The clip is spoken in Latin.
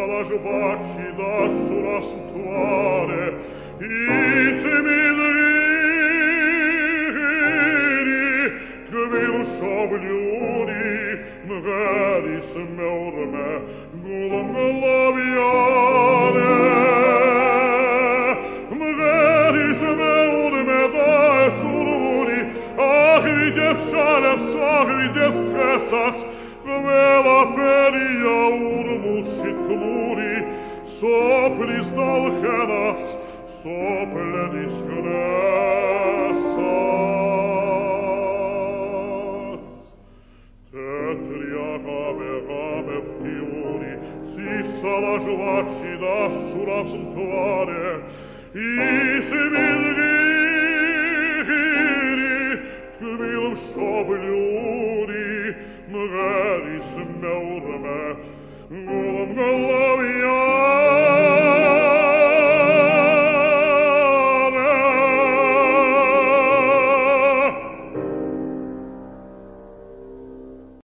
la giovacida sulla santuare, i semidrini che vi sciablioni, magari se me orme, gulam laviare, magari se me orme da suruni, ah, i devšaleps, ah, i devstresac, Vela peria urmusit muri, soplis dalchenas, soplenis gnesas. Tetria game game vtiuni, cissa la giovacida sulla santuare, i semidrini, che vil sciabliuni, magari se me urme, gulam galaviare.